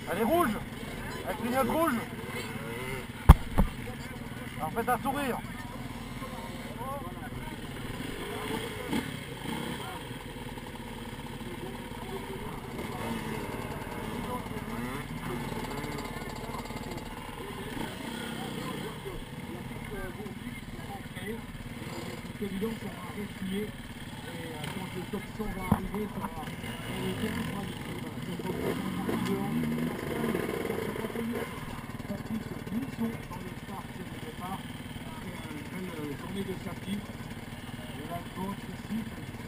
Elle est rouge. Elle clignote rouge. Alors faites un sourire. C'est évident que ça va replier et quand le topson va arriver, ça va les deux ils sont dans le start de départ. C'est une belle journée de circuit. Et là, le coach aussi,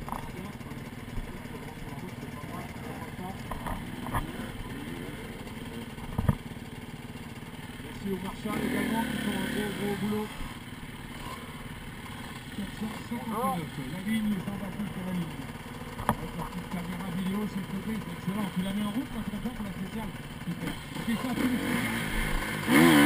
merci aux marchands également qui font un gros boulot. 459, la ligne, Jean-Baptiste sur la ligne. Avec la petite caméra vidéo sur le côté, c'est excellent. Tu la mets en route quand tu vas pour la spéciale. Super. Tu fais ça tous les jours.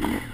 Merci.